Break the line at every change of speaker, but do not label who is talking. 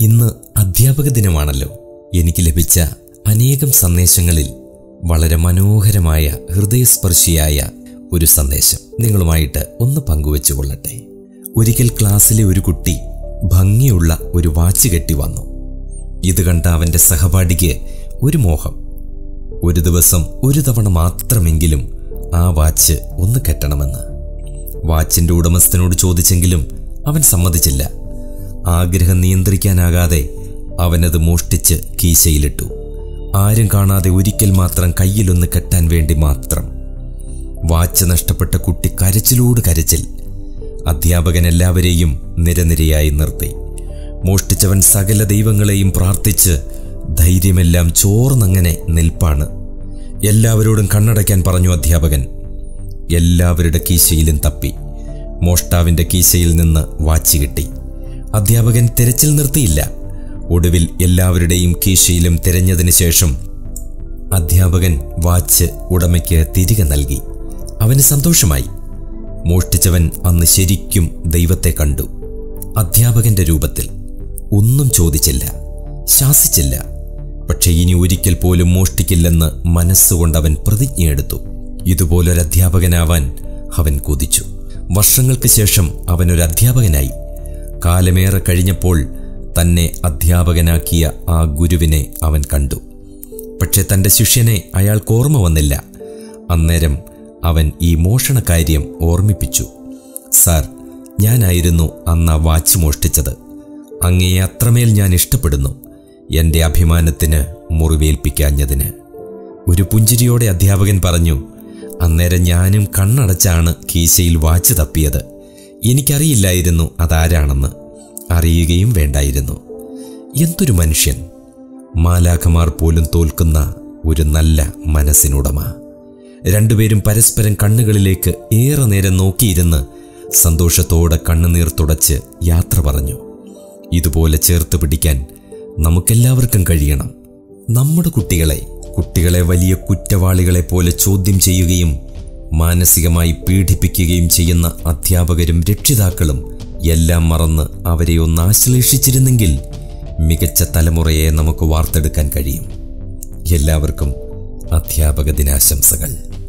ഇന്ന് അധ്യാപക ദിനമാണല്ലോ. എനിക്ക് ലഭിച്ച അനേകം സന്ദേശങ്ങളിൽ വളരെ മനോഹരമായ ഹൃദയസ്പർശിയായ ഒരു സന്ദേശം നിങ്ങളുമായിട്ട് ഒന്ന് പങ്കുവെച്ചു കൊള്ളട്ടെ. ഒരിക്കൽ ക്ലാസ്സിലെ ഒരു കുട്ടി ഭംഗിയുള്ള ഒരു വാച്ച് കെട്ടി വന്നു. ഇത് കണ്ട അവൻ്റെ സഹപാഠിക്ക് ഒരു മോഹം. ഒരു ദിവസം ഒരു തവണ മാത്രമെങ്കിലും ആ വാച്ച് ഒന്ന് കെട്ടണമെന്ന്. വാച്ചിൻ്റെ ഉടമസ്ഥനോട് ചോദിച്ചെങ്കിലും അവൻ സമ്മതിച്ചില്ല. ആഗ്രഹം നിയന്ത്രിക്കാനാകാതെ അവനത് മോഷ്ടിച്ച് കീശയിലിട്ടു. ആരും കാണാതെ ഒരിക്കൽ മാത്രം കയ്യിലൊന്ന് കെട്ടാൻ വേണ്ടി മാത്രം. വാച്ച് നഷ്ടപ്പെട്ട കുട്ടി കരച്ചിലോട് കരച്ചിൽ. അധ്യാപകൻ എല്ലാവരെയും നിരനിരയായി നിർത്തി. മോഷ്ടിച്ചവൻ സകല ദൈവങ്ങളെയും പ്രാർത്ഥിച്ച് ധൈര്യമെല്ലാം ചോർന്നങ്ങനെ നിൽപ്പാണ്. എല്ലാവരോടും കണ്ണടയ്ക്കാൻ പറഞ്ഞു അധ്യാപകൻ. എല്ലാവരുടെ കീശയിലും തപ്പി. മോഷ്ടാവിൻ്റെ കീശയിൽ നിന്ന് വാച്ച് കിട്ടി. അധ്യാപകൻ തിരച്ചിൽ നിർത്തിയില്ല. ഒടുവിൽ എല്ലാവരുടെയും കീശയിലും തിരഞ്ഞതിന് ശേഷം അധ്യാപകൻ വാച്ച് ഉടമയ്ക്ക് തിരികെ നൽകി. അവന് സന്തോഷമായി. മോഷ്ടിച്ചവൻ അന്ന് ശരിക്കും ദൈവത്തെ കണ്ടു. അധ്യാപകന്റെ രൂപത്തിൽ. ഒന്നും ചോദിച്ചില്ല, ശാസിച്ചില്ല. പക്ഷെ ഇനി ഒരിക്കൽ പോലും മോഷ്ടിക്കില്ലെന്ന് മനസ്സുകൊണ്ടവൻ പ്രതിജ്ഞയെടുത്തു. ഇതുപോലൊരധ്യാപകനാവാൻ അവൻ കൊതിച്ചു. വർഷങ്ങൾക്ക് ശേഷം അവനൊരു അധ്യാപകനായി. കാലമേറെ കഴിഞ്ഞപ്പോൾ തന്നെ അധ്യാപകനാക്കിയ ആ ഗുരുവിനെ അവൻ കണ്ടു. പക്ഷെ തൻ്റെ ശിഷ്യനെ അയാൾക്ക് ഓർമ്മ വന്നില്ല. അന്നേരം അവൻ ഈ മോഷണകാര്യം ഓർമ്മിപ്പിച്ചു. സാർ, ഞാനായിരുന്നു അന്ന് ആ വാച്ച് മോഷ്ടിച്ചത്. അങ്ങയെ അത്രമേൽ ഞാൻ ഇഷ്ടപ്പെടുന്നു, എൻ്റെ അഭിമാനത്തിന് മുറിവേൽപ്പിക്കാഞ്ഞതിന്. ഒരു പുഞ്ചിരിയോടെ അധ്യാപകൻ പറഞ്ഞു, അന്നേരം ഞാനും കണ്ണടച്ചാണ് കീശയിൽ വാച്ച് തപ്പിയത്. എനിക്കറിയില്ലായിരുന്നു അതാരാണെന്ന്. അറിയുകയും വേണ്ടായിരുന്നു. എന്തൊരു മനുഷ്യൻ! മാലാഖമാർ പോലും തോൽക്കുന്ന ഒരു നല്ല മനസ്സിനുടമ. രണ്ടുപേരും പരസ്പരം കണ്ണുകളിലേക്ക് ഏറെ നേരം നോക്കിയിരുന്ന് സന്തോഷത്തോടെ കണ്ണുനീർ തുടച്ച് യാത്ര പറഞ്ഞു. ഇതുപോലെ ചേർത്ത് പിടിക്കാൻ നമുക്കെല്ലാവർക്കും കഴിയണം. നമ്മുടെ കുട്ടികളെ വലിയ കുറ്റവാളികളെ പോലെ ചോദ്യം ചെയ്യുകയും മാനസികമായി പീഡിപ്പിക്കുകയും ചെയ്യുന്ന അധ്യാപകരും രക്ഷിതാക്കളും എല്ലാം മറന്ന് അവരെ ഒന്ന് ആശ്ലേഷിച്ചിരുന്നെങ്കിൽ മികച്ച തലമുറയെ നമുക്ക് വാർത്തെടുക്കാൻ കഴിയും. എല്ലാവർക്കും അധ്യാപക ദിനാശംസകൾ.